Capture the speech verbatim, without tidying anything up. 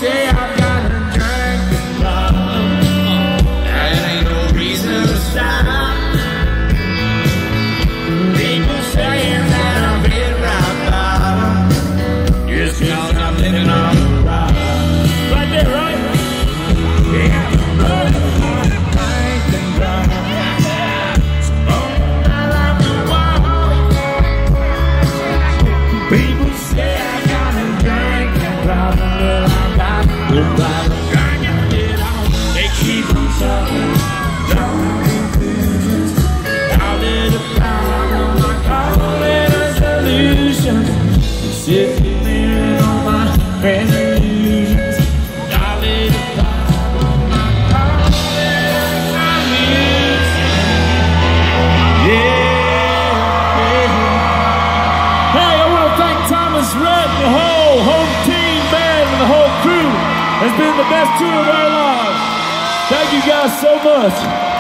say I've got a drinking problem. That ain't no reason to stop. People saying that I've hit rock bottom just cause I'm living on the rock. Right there, right? Yeah. People say I got a drinking problem, but I got a problem. They keep on talking, talking confusions. I'll let it problem, I call it a solution. Sitting there on my resolutions. I'll let it problem, I call it a solution. Yeah. Red and the whole home team band and the whole crew has been the best tour of our lives. Thank you guys so much.